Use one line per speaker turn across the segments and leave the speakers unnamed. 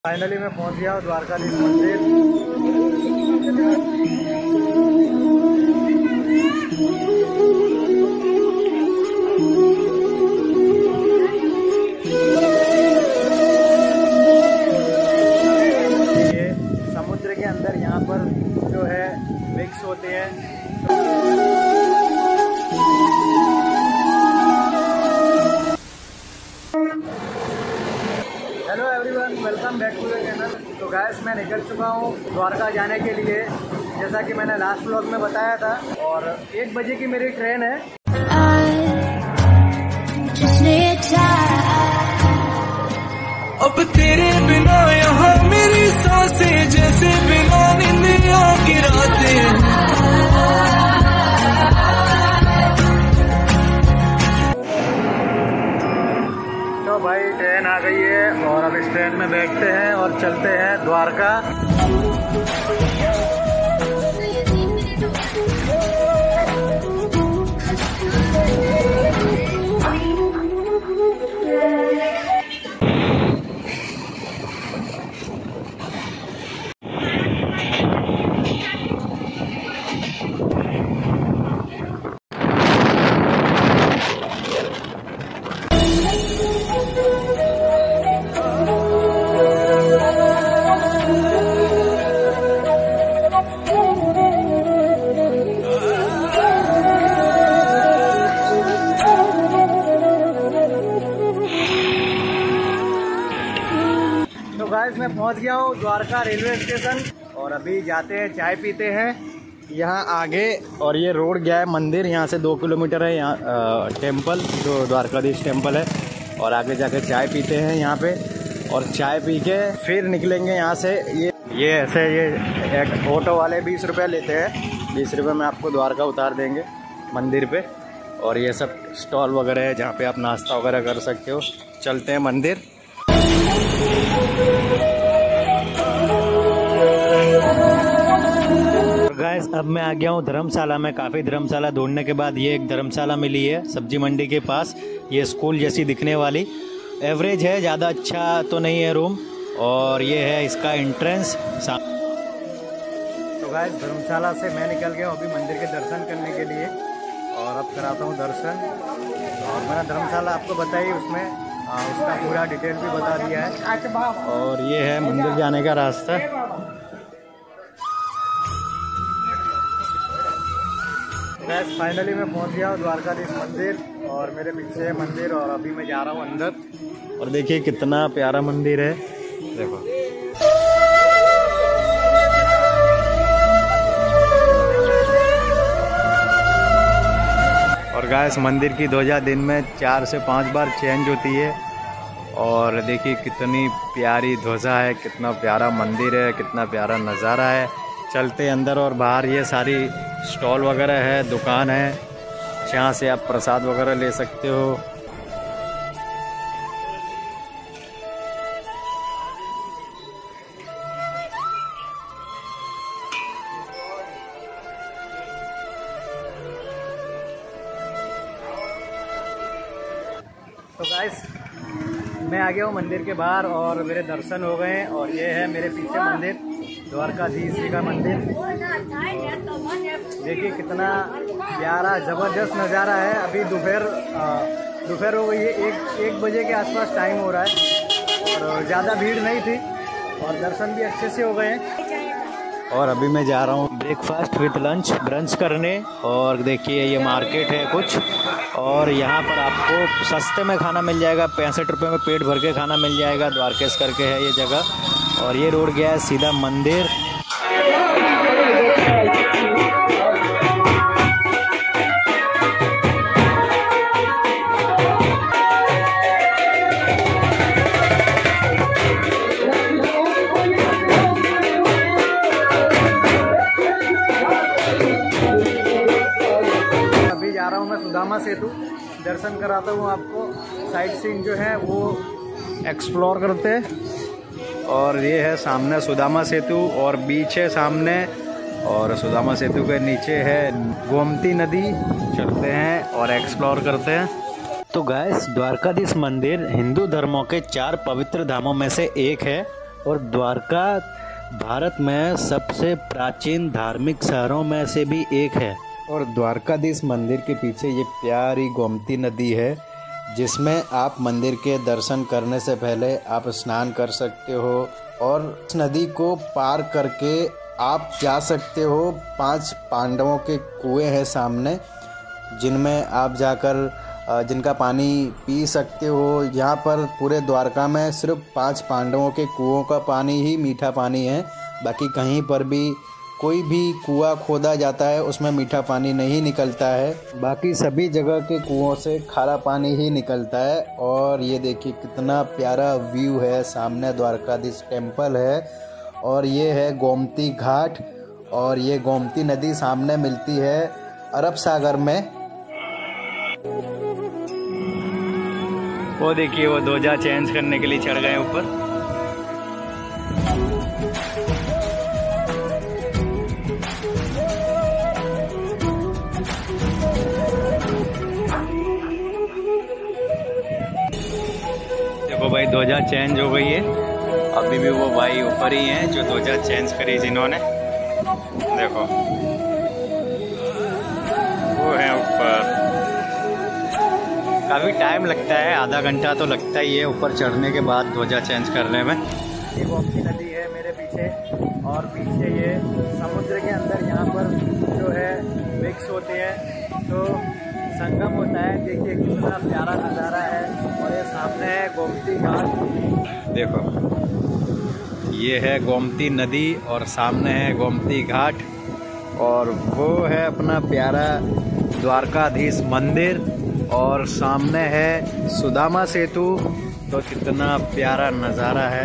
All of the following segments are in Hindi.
फाइनली मैं पहुंच गया हूँ द्वारकाधीश मंदिर। ये समुद्र के अंदर यहाँ पर जो है मिक्स होते हैं। Hello everyone, welcome back to the channel. तो गाइस, मैं निकल चुका हूँ द्वारका जाने के लिए, जैसा कि मैंने लास्ट व्लॉग में बताया था। और 1 बजे की मेरी ट्रेन है।
अब तेरे बिना यहाँ मेरी सांसें जैसे बिना निंदिया की रातें।
तो भाई ट्रेन आ गई है और अब इस ट्रेन में बैठते हैं और चलते हैं द्वारका। गाइस, मैं पहुंच गया हूँ द्वारका रेलवे स्टेशन और अभी जाते हैं, चाय पीते हैं यहाँ आगे। और ये रोड गया है मंदिर, यहाँ से 2 किलोमीटर है यहाँ टेम्पल, जो द्वारकाधीश टेम्पल है। और आगे जाके चाय पीते हैं यहाँ पे, और चाय पी के फिर निकलेंगे यहाँ से। ये ऐसे ये एक ऑटो वाले 20 रुपये लेते हैं। 20 रुपये में आपको द्वारका उतार देंगे मंदिर पे। और ये सब स्टॉल वगैरह है जहाँ पे आप नाश्ता वगैरह कर सकते हो। चलते हैं मंदिर। गाइस, अब मैं आ गया हूँ धर्मशाला में। काफ़ी धर्मशाला ढूंढने के बाद ये एक धर्मशाला मिली है सब्जी मंडी के पास। ये स्कूल जैसी दिखने वाली, एवरेज है, ज़्यादा अच्छा तो नहीं है रूम। और ये है इसका एंट्रेंस। तो गाइस, धर्मशाला से मैं निकल गया हूँ अभी मंदिर के दर्शन करने के लिए। और अब कराता हूँ दर्शन। और मैंने धर्मशाला आपको बताई, उसमें उसका पूरा डिटेल भी बता दिया है। और ये है मंदिर जाने का रास्ता। बस फाइनली मैं पहुंच गया हूँ द्वारकाधीश मंदिर, और मेरे पीछे है मंदिर। और अभी मैं जा रहा हूँ अंदर। और देखिए कितना प्यारा मंदिर है, देखो। और गाइस, मंदिर की ध्वजा दिन में 4 से 5 बार चेंज होती है। और देखिए कितनी प्यारी ध्वजा है, कितना प्यारा मंदिर है, कितना प्यारा नज़ारा है। चलते अंदर। और बाहर ये सारी स्टॉल वगैरह है, दुकान है, जहाँ से आप प्रसाद वगैरह ले सकते हो। तो गाइस, मैं आ गया हूँ मंदिर के बाहर और मेरे दर्शन हो गए। और ये है मेरे पीछे मंदिर, द्वारकाधीश जी का मंदिर। देखिए कितना प्यारा ज़बरदस्त नज़ारा है। अभी दोपहर हो गई है, 1 बजे के आसपास टाइम हो रहा है। और ज़्यादा भीड़ नहीं थी और दर्शन भी अच्छे से हो गए हैं। और अभी मैं जा रहा हूँ ब्रेकफास्ट विद लंच, ब्रंच करने। और देखिए ये मार्केट है कुछ, और यहाँ पर आपको सस्ते में खाना मिल जाएगा। 65 रुपये में पेट भर के खाना मिल जाएगा। द्वारकेश करके है ये जगह। और ये रोड गया है सीधा मंदिर। सुदामा सेतु दर्शन कराता हूँ आपको। साइट सीन जो है वो एक्सप्लोर करते हैं। और ये है सामने सुदामा सेतु, और बीच है सामने। और सुदामा सेतु के नीचे है गोमती नदी। चलते हैं और एक्सप्लोर करते हैं। तो गाइस, द्वारकाधीश मंदिर हिंदू धर्मों के 4 पवित्र धामों में से एक है। और द्वारका भारत में सबसे प्राचीन धार्मिक शहरों में से भी एक है। और द्वारकाधीश मंदिर के पीछे ये प्यारी गोमती नदी है, जिसमें आप मंदिर के दर्शन करने से पहले आप स्नान कर सकते हो और इस नदी को पार करके आप जा सकते हो। 5 पांडवों के कुएं हैं सामने, जिनमें आप जाकर जिनका पानी पी सकते हो। यहाँ पर पूरे द्वारका में सिर्फ 5 पांडवों के कुओं का पानी ही मीठा पानी है। बाकी कहीं पर भी कोई भी कुआं खोदा जाता है उसमें मीठा पानी नहीं निकलता है। बाकी सभी जगह के कुओं से खारा पानी ही निकलता है। और ये देखिए कितना प्यारा व्यू है, सामने द्वारकाधीश टेम्पल है और ये है गोमती घाट। और ये गोमती नदी सामने मिलती है अरब सागर में। वो देखिए वो ध्वजा चेंज करने के लिए चढ़ गए ऊपर। देखो भाई ध्वजा चेंज हो गई है, अभी भी वो भाई ऊपर ही हैं जो ध्वजा चेंज करी जिन्होंने। देखो वो है ऊपर। काफ़ी टाइम लगता है, आधा घंटा तो लगता ही है ऊपर चढ़ने के बाद ध्वजा चेंज करने में। ये गोमती नदी है मेरे पीछे और पीछे ये समुद्र के अंदर यहाँ पर जो है मिक्स होते हैं तो संगम होता है। देखिए कितना प्यारा नज़ारा है। और ये सामने है गोमती घाट। देखो ये है गोमती नदी और सामने है गोमती घाट और वो है अपना प्यारा द्वारकाधीश मंदिर और सामने है सुदामा सेतु। तो कितना प्यारा नज़ारा है।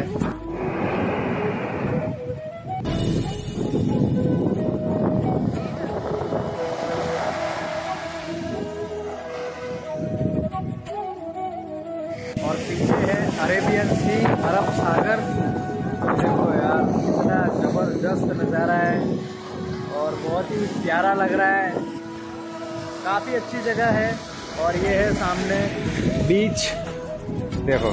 और पीछे है अरेबियन सी, अरब सागर। देखो यार कितना ज़बरदस्त नज़ारा है और बहुत ही प्यारा लग रहा है। काफ़ी अच्छी जगह है। और ये है सामने बीच। देखो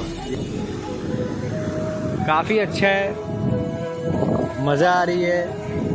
काफ़ी अच्छा है, मज़ा आ रही है।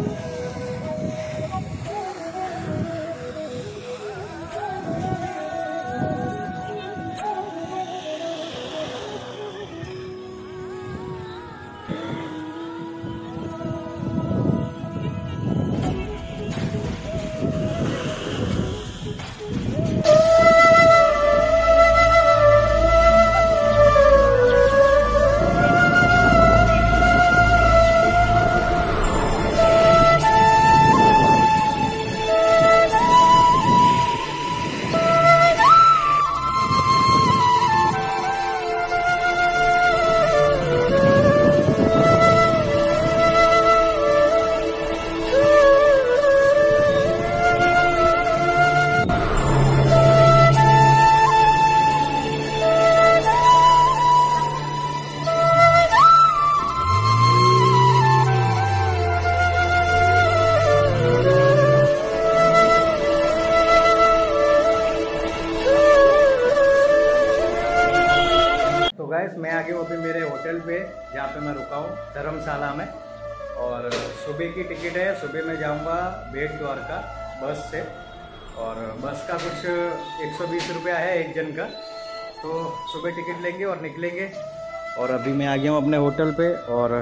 गाइस मैं आ गया हूँ अभी मेरे होटल पे जहाँ पे मैं रुका हूँ धर्मशाला में। और सुबह की टिकट है, सुबह मैं जाऊँगा बेट द्वारका बस से। और बस का कुछ 120 रुपया है एक जन का। तो सुबह टिकट लेंगे और निकलेंगे। और अभी मैं आ गया हूँ अपने होटल पे और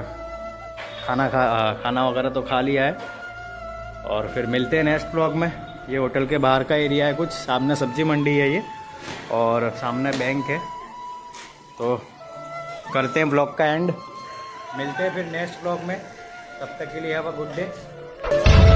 खाना वगैरह तो खा लिया है। और फिर मिलते हैं नेक्स्ट ब्लॉग में। ये होटल के बाहर का एरिया है, कुछ सामने सब्जी मंडी है ये और सामने बैंक है। तो करते हैं ब्लॉग का एंड, मिलते हैं फिर नेक्स्ट ब्लॉग में। तब तक के लिए हैव अ गुड डे।